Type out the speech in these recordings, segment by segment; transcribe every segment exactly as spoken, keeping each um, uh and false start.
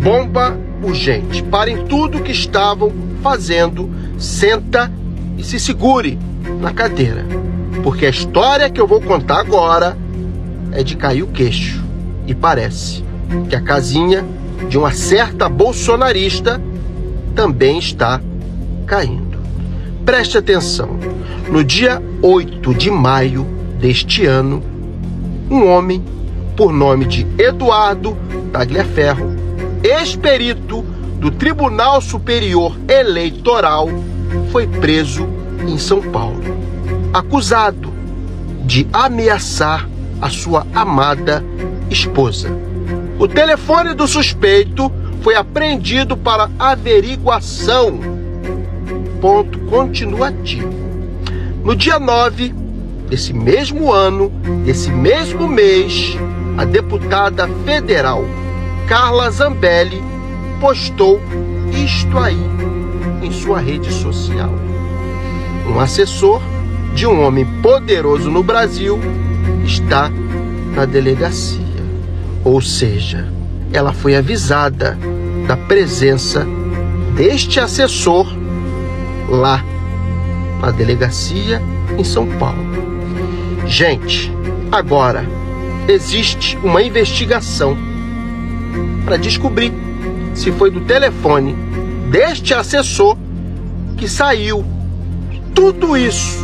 bomba urgente. Parem tudo que estavam fazendo, senta e se segure na cadeira, porque a história que eu vou contar agora é de cair o queixo. E parece que a casinha de uma certa bolsonarista também está caindo. Preste atenção. No dia oito de maio deste ano, um homem por nome de Eduardo Tagliaferro, ex-perito do Tribunal Superior Eleitoral, foi preso em São Paulo, acusado de ameaçar a sua amada esposa. O telefone do suspeito foi apreendido para averiguação. Ponto continuativo. No dia nove desse mesmo ano, desse mesmo mês, a deputada federal Carla Zambelli postou isto aí em sua rede social. Um assessor de um homem poderoso no Brasil está na delegacia. Ou seja, ela foi avisada da presença deste assessor lá na delegacia em São Paulo. Gente, agora existe uma investigação para descobrir se foi do telefone deste assessor que saiu tudo isso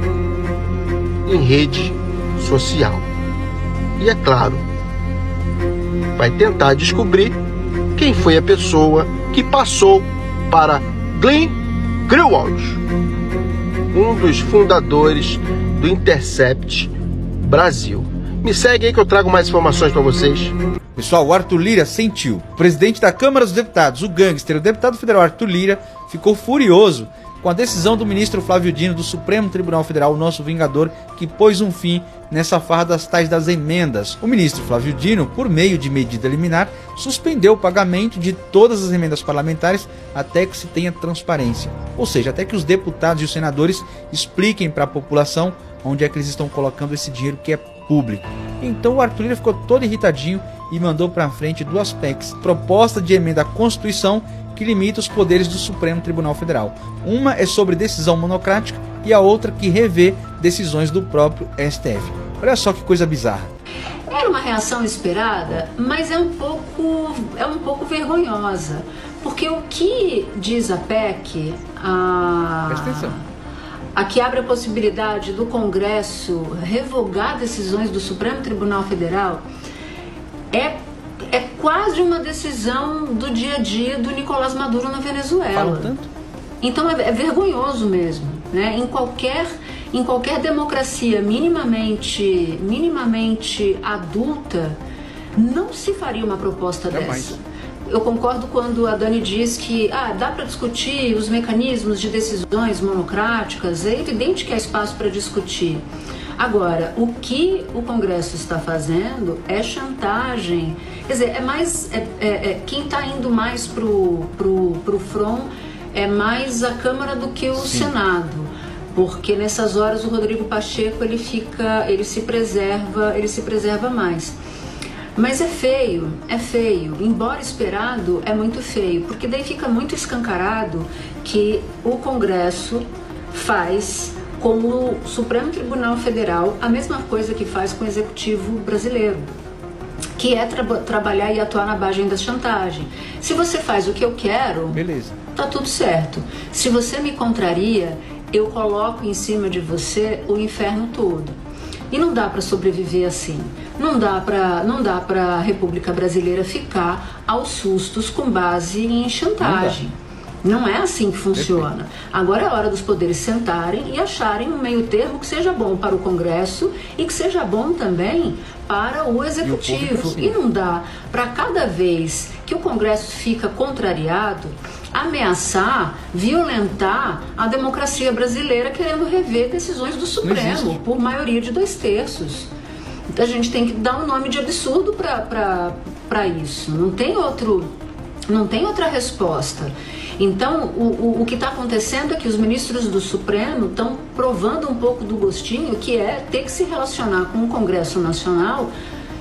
em rede social. E é claro, vai tentar descobrir quem foi a pessoa que passou para Glenn Greenwald, um dos fundadores do Intercept Brasil. Me segue aí que eu trago mais informações para vocês. Pessoal, o Arthur Lira sentiu. O presidente da Câmara dos Deputados, o gangster, o deputado federal Arthur Lira, ficou furioso com a decisão do ministro Flávio Dino do Supremo Tribunal Federal, o nosso vingador, que pôs um fim nessa farra das tais das emendas. O ministro Flávio Dino, por meio de medida liminar, suspendeu o pagamento de todas as emendas parlamentares até que se tenha transparência. Ou seja, até que os deputados e os senadores expliquem para a população onde é que eles estão colocando esse dinheiro que é público. Então o Arthur Lira ficou todo irritadinho e mandou para frente duas P E Cs, proposta de emenda à Constituição que limita os poderes do Supremo Tribunal Federal. Uma é sobre decisão monocrática e a outra que revê decisões do próprio S T F. Olha só que coisa bizarra. Era uma reação esperada, mas é um pouco, é um pouco vergonhosa, porque o que diz a P E C, a... Presta atenção. a que abre a possibilidade do Congresso revogar decisões do Supremo Tribunal Federal, é, é quase uma decisão do dia a dia do Nicolás Maduro na Venezuela. Falam tanto? Então é, é vergonhoso mesmo, né? Em qualquer, em qualquer democracia minimamente, minimamente adulta, não se faria uma proposta Jamais. dessa. Eu concordo quando a Dani diz que ah, dá para discutir os mecanismos de decisões monocráticas, é evidente que há espaço para discutir. Agora, o que o Congresso está fazendo é chantagem. Quer dizer, é mais, é, é, é, quem está indo mais para o pro, pro front é mais a Câmara do que o Sim. Senado. Porque nessas horas o Rodrigo Pacheco ele fica, ele se preserva, ele se preserva mais. Mas é feio, é feio, embora esperado, é muito feio, porque daí fica muito escancarado que o Congresso faz com o Supremo Tribunal Federal a mesma coisa que faz com o Executivo brasileiro, que é tra trabalhar e atuar na base da chantagem. Se você faz o que eu quero, beleza, tá tudo certo. Se você me contraria, eu coloco em cima de você o inferno todo. E não dá para sobreviver assim. Não dá para não dá para a República Brasileira ficar aos sustos com base em chantagem. Não, não é assim que funciona. Agora é hora dos poderes sentarem e acharem um meio termo que seja bom para o Congresso e que seja bom também para o Executivo. E, e não dá para cada vez que o Congresso fica contrariado, ameaçar, violentar a democracia brasileira querendo rever decisões do Supremo por maioria de dois terços. A gente tem que dar um nome de absurdo para isso. Não tem outro, não tem outra resposta. Então, o, o, o que está acontecendo é que os ministros do Supremo estão provando um pouco do gostinho, que é ter que se relacionar com o Congresso Nacional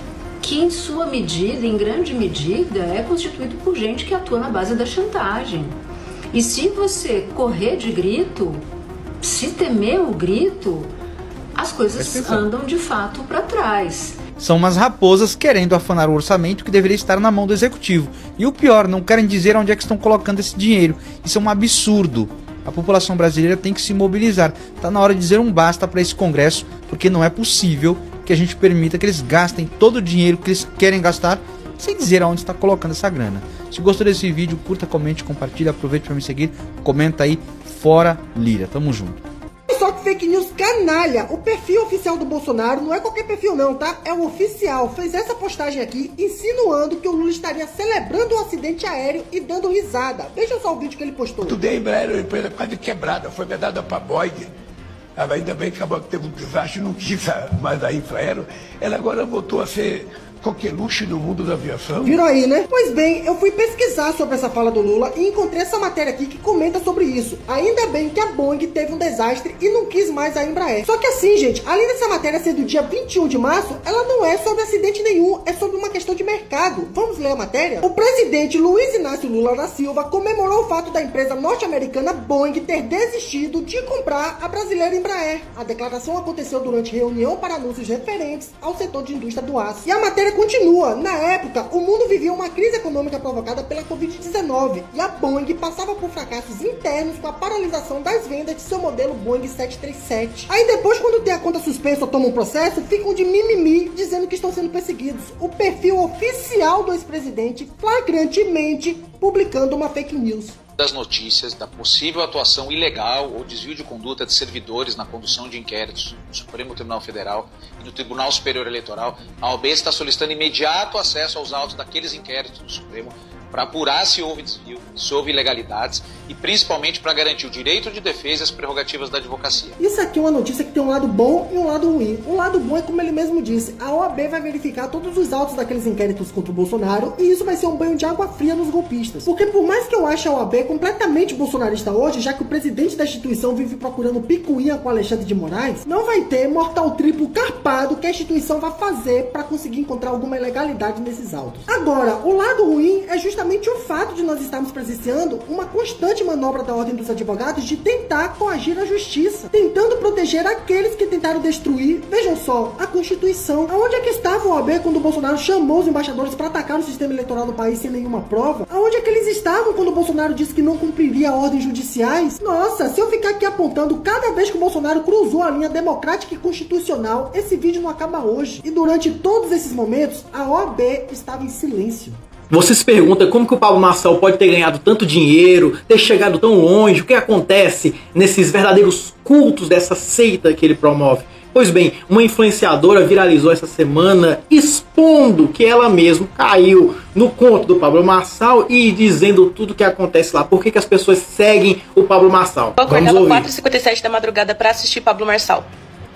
que em sua medida, em grande medida, é constituído por gente que atua na base da chantagem. E se você correr de grito, se temer o grito, as coisas andam de fato para trás. São umas raposas querendo afanar o orçamento que deveria estar na mão do executivo. E o pior, não querem dizer onde é que estão colocando esse dinheiro. Isso é um absurdo. A população brasileira tem que se mobilizar. Está na hora de dizer um basta para esse Congresso, porque não é possível que a gente permita que eles gastem todo o dinheiro que eles querem gastar sem dizer aonde está colocando essa grana. Se gostou desse vídeo, curta, comente, compartilha, aproveite para me seguir, comenta aí, Fora Lira. Tamo junto. Só que fake news canalha, o perfil oficial do Bolsonaro não é qualquer perfil não, tá? É o oficial, fez essa postagem aqui insinuando que o Lula estaria celebrando um acidente aéreo e dando risada. Veja só o vídeo que ele postou. Estudei Embraer, a empresa quase quebrada, foi vedada para Boeing. Ainda bem que acabou que teve um desastre, não quis mais a Infraero. Ela agora voltou a ser coqueluche no mundo da aviação. Viram aí, né? Pois bem, eu fui pesquisar sobre essa fala do Lula e encontrei essa matéria aqui que comenta sobre isso. Ainda bem que a Boeing teve um desastre e não quis mais a Embraer. Só que assim, gente, além dessa matéria ser do dia vinte e um de março, ela não é sobre acidente nenhum, é sobre uma questão de mercado. Vamos ler a matéria? O presidente Luiz Inácio Lula da Silva comemorou o fato da empresa norte-americana Boeing ter desistido de comprar a brasileira Embraer. A declaração aconteceu durante reunião para anúncios referentes ao setor de indústria do aço. E a matéria continua. Na época, o mundo vivia uma crise econômica provocada pela covid dezenove e a Boeing passava por fracassos internos com a paralisação das vendas de seu modelo Boeing sete três sete. Aí depois, quando tem a conta suspensa ou toma um processo, ficam de mimimi dizendo que estão sendo perseguidos. O perfil oficial do ex-presidente flagrantemente publicando uma fake news. Das notícias da possível atuação ilegal ou desvio de conduta de servidores na condução de inquéritos no Supremo Tribunal Federal e no Tribunal Superior Eleitoral, a O A B está solicitando imediato acesso aos autos daqueles inquéritos do Supremo para apurar se houve desvio, se houve ilegalidades e principalmente para garantir o direito de defesa e as prerrogativas da advocacia. Isso aqui é uma notícia que tem um lado bom e um lado ruim. O lado bom é como ele mesmo disse, a O A B vai verificar todos os autos daqueles inquéritos contra o Bolsonaro e isso vai ser um banho de água fria nos golpistas. Porque por mais que eu ache a O A B completamente bolsonarista hoje, já que o presidente da instituição vive procurando picuinha com Alexandre de Moraes, não vai ter mortal triplo carpado que a instituição vai fazer para conseguir encontrar alguma ilegalidade nesses autos. Agora, o lado ruim é justamente o fato de nós estarmos presenciando uma constante manobra da Ordem dos Advogados de tentar coagir a justiça, tentando proteger aqueles que tentaram destruir, vejam só, a Constituição. Aonde é que estava a O A B quando o Bolsonaro chamou os embaixadores para atacar o sistema eleitoral do país sem nenhuma prova? Aonde é que eles estavam quando o Bolsonaro disse que não cumpriria ordens judiciais? Nossa, se eu ficar aqui apontando cada vez que o Bolsonaro cruzou a linha democrática e constitucional, esse vídeo não acaba hoje. E durante todos esses momentos, a O A B estava em silêncio. Você se pergunta como que o Pablo Marçal pode ter ganhado tanto dinheiro, ter chegado tão longe, o que acontece nesses verdadeiros cultos dessa seita que ele promove? Pois bem, uma influenciadora viralizou essa semana expondo que ela mesma caiu no conto do Pablo Marçal e dizendo tudo o que acontece lá. Por que que as pessoas seguem o Pablo Marçal? Eu acordava quatro e cinquenta e sete da madrugada para assistir Pablo Marçal.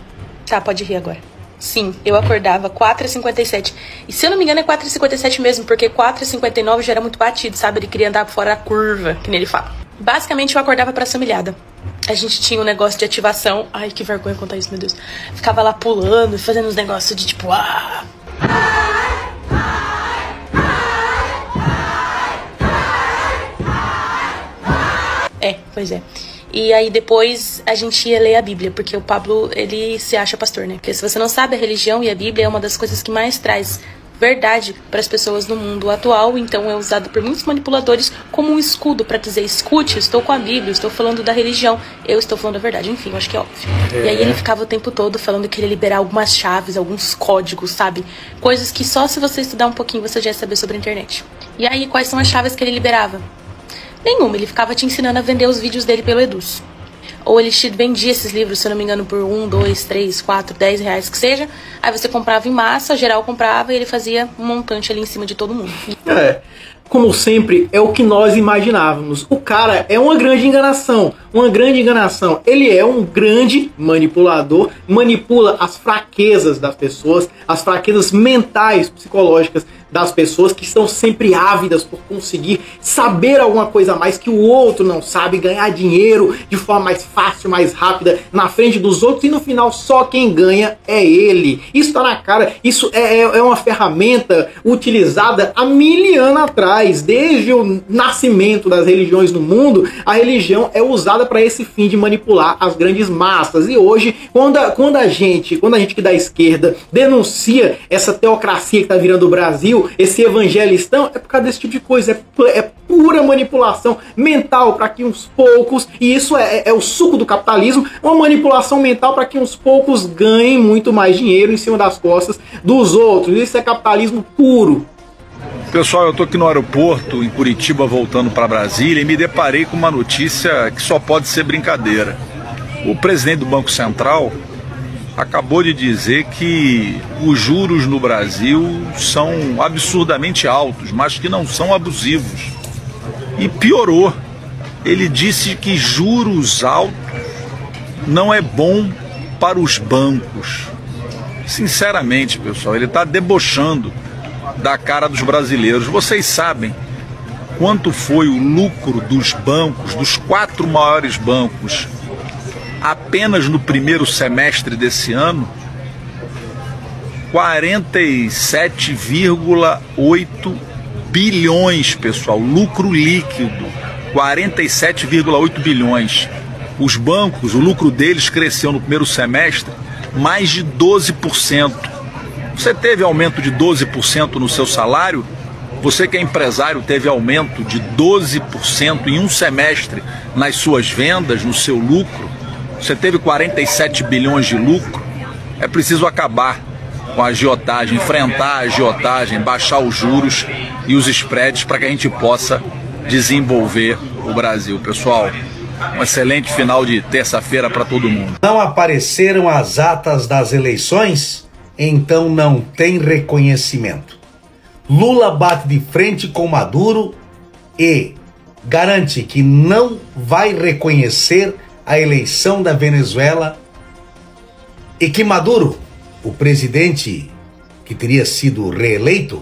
Tá, pode rir agora. Sim, eu acordava quatro e cinquenta e sete. E se eu não me engano é quatro e cinquenta e sete mesmo, porque quatro e cinquenta e nove já era muito batido, sabe? Ele queria andar por fora da curva, que nem ele fala. Basicamente eu acordava pra ser humilhada. A gente tinha um negócio de ativação. Ai, que vergonha contar isso, meu Deus. Ficava lá pulando, fazendo uns negócios de tipo... Ah! É, pois é. E aí depois a gente ia ler a Bíblia, porque o Pablo, ele se acha pastor, né? Porque se você não sabe, a religião e a Bíblia é uma das coisas que mais traz verdade para as pessoas no mundo atual, então é usado por muitos manipuladores como um escudo para dizer, escute, estou com a Bíblia, estou falando da religião, eu estou falando a verdade, enfim, eu acho que é óbvio. É. E aí ele ficava o tempo todo falando que ele ia liberar algumas chaves, alguns códigos, sabe? Coisas que só se você estudar um pouquinho você já ia saber sobre a internet. E aí, quais são as chaves que ele liberava? Nenhuma, ele ficava te ensinando a vender os vídeos dele pelo Eduz. Ou ele te vendia esses livros, se eu não me engano, por um, dois, três, quatro, dez reais que seja. Aí você comprava em massa, geral comprava e ele fazia um montante ali em cima de todo mundo. É, como sempre, é o que nós imaginávamos. O cara é uma grande enganação, uma grande enganação. Ele é um grande manipulador, manipula as fraquezas das pessoas, as fraquezas mentais, psicológicas das pessoas que estão sempre ávidas por conseguir saber alguma coisa a mais que o outro não sabe, ganhar dinheiro de forma mais fácil, mais rápida, na frente dos outros, e no final só quem ganha é ele. Isso tá na cara, isso é, é, é uma ferramenta utilizada há mil anos atrás. Desde o nascimento das religiões no mundo, a religião é usada para esse fim de manipular as grandes massas. E hoje, quando a, quando a gente, quando a gente que da esquerda denuncia essa teocracia que tá virando o Brasil, esse evangelistão, é por causa desse tipo de coisa, é, é pura manipulação mental para que uns poucos, e isso é, é o suco do capitalismo, uma manipulação mental para que uns poucos ganhem muito mais dinheiro em cima das costas dos outros. Isso é capitalismo puro. Pessoal, eu tô aqui no aeroporto, em Curitiba, voltando para Brasília, e me deparei com uma notícia que só pode ser brincadeira. O presidente do Banco Central acabou de dizer que os juros no Brasil são absurdamente altos, mas que não são abusivos. E piorou. Ele disse que juros altos não é bom para os bancos. Sinceramente, pessoal, ele está debochando da cara dos brasileiros. Vocês sabem quanto foi o lucro dos bancos, dos quatro maiores bancos, apenas no primeiro semestre desse ano? quarenta e sete vírgula oito bilhões, pessoal, lucro líquido, quarenta e sete vírgula oito bilhões. Os bancos, o lucro deles cresceu no primeiro semestre mais de doze por cento. Você teve aumento de doze por cento no seu salário? Você que é empresário teve aumento de doze por cento em um semestre nas suas vendas, no seu lucro? Você teve quarenta e sete bilhões de lucro? É preciso acabar com a agiotagem, enfrentar a agiotagem, baixar os juros e os spreads para que a gente possa desenvolver o Brasil. Pessoal, um excelente final de terça-feira para todo mundo. Não apareceram as atas das eleições? Então não tem reconhecimento. Lula bate de frente com Maduro e garante que não vai reconhecer a eleição da Venezuela e que Maduro, o presidente que teria sido reeleito,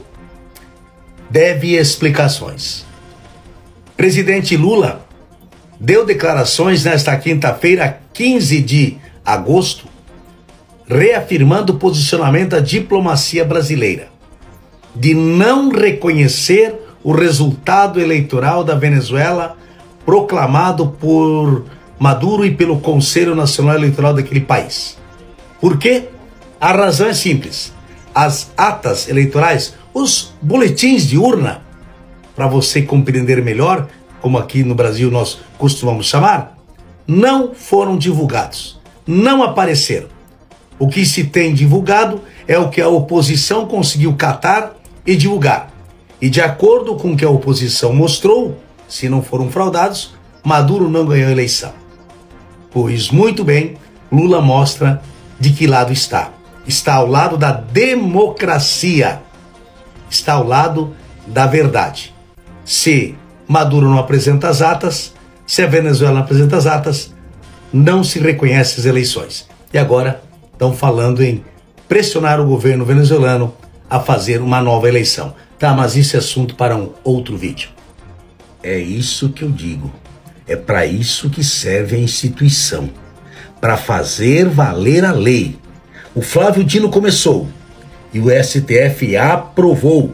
deve explicações. Presidente Lula deu declarações nesta quinta-feira, quinze de agosto, reafirmando o posicionamento da diplomacia brasileira de não reconhecer o resultado eleitoral da Venezuela proclamado por Maduro e pelo Conselho Nacional Eleitoral daquele país. Por quê? A razão é simples. As atas eleitorais, os boletins de urna, para você compreender melhor, como aqui no Brasil nós costumamos chamar, não foram divulgados, não apareceram. O que se tem divulgado é o que a oposição conseguiu catar e divulgar. E de acordo com o que a oposição mostrou, se não foram fraudados, Maduro não ganhou a eleição. Pois muito bem, Lula mostra de que lado está. Está ao lado da democracia. Está ao lado da verdade. Se Maduro não apresenta as atas, se a Venezuela não apresenta as atas, não se reconhece as eleições. E agora estão falando em pressionar o governo venezuelano a fazer uma nova eleição. Tá, mas isso é assunto para um outro vídeo. É isso que eu digo. É para isso que serve a instituição. Para fazer valer a lei. O Flávio Dino começou e o S T F aprovou.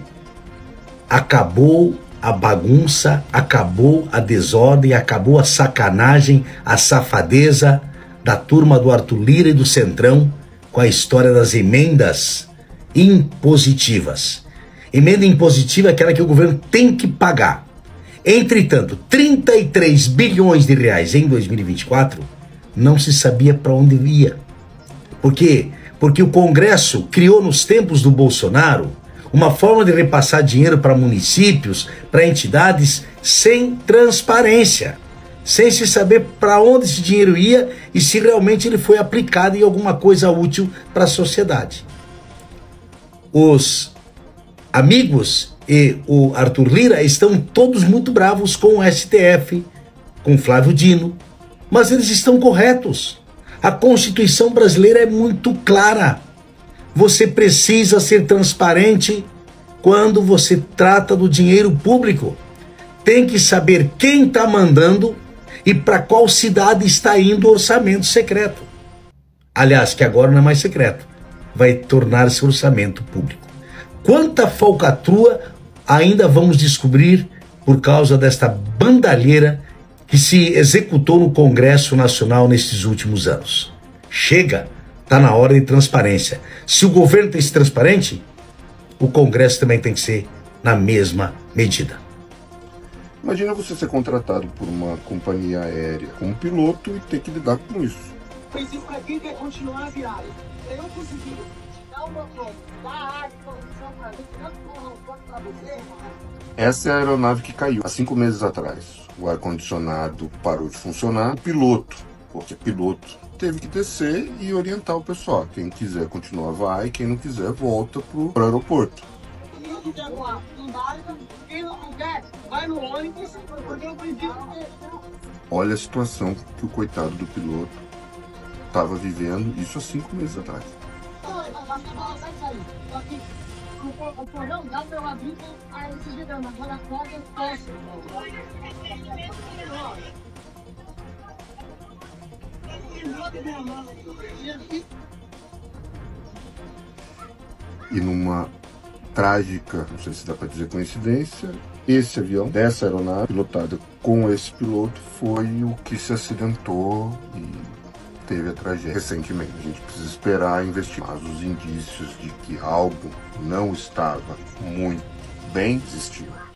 Acabou a bagunça, acabou a desordem, acabou a sacanagem, a safadeza da turma do Arthur Lira e do Centrão com a história das emendas impositivas. Emenda impositiva é aquela que o governo tem que pagar. Entretanto, trinta e três bilhões de reais em dois mil e vinte e quatro não se sabia para onde ia. Por quê? Porque o Congresso criou nos tempos do Bolsonaro uma forma de repassar dinheiro para municípios, para entidades, sem transparência, sem se saber para onde esse dinheiro ia e se realmente ele foi aplicado em alguma coisa útil para a sociedade. Os amigos e o Arthur Lira estão todos muito bravos com o S T F, com Flávio Dino, Mas eles estão corretos. A Constituição brasileira é muito clara. Você precisa ser transparente quando você trata do dinheiro público. Tem que saber quem está mandando e para qual cidade está indo o orçamento secreto. Aliás, que agora não é mais secreto. Vai tornar-se orçamento público. Quanta falcatrua ainda vamos descobrir por causa desta bandalheira que se executou no Congresso Nacional nesses últimos anos. Chega, está na hora de transparência. Se o governo tem que ser transparente, o Congresso também tem que ser na mesma medida. Imagina você ser contratado por uma companhia aérea como piloto e ter que lidar com isso. Mas isso aqui quer continuar a viagem. Eu não consegui dar uma coisa, dar água, condição para gente, não para você. Essa é a aeronave que caiu há cinco meses atrás. O ar-condicionado parou de funcionar. O piloto, porque piloto, teve que descer e orientar o pessoal. Quem quiser continuar vai, quem não quiser volta pro, pro aeroporto. Quem não quiser voar, embarca. Quem não quer, vai no ônibus, porque eu prefiro. Olha a situação que o coitado do piloto estava vivendo, isso há cinco meses atrás. O porão dá para eu abrir a esse gigante, agora a porta fecha. E numa trágica, não sei se dá para dizer coincidência, esse avião dessa aeronave pilotada com esse piloto foi o que se acidentou e teve a tragédia recentemente. A gente precisa esperar investigar, mas os indícios de que algo não estava muito bem existiam.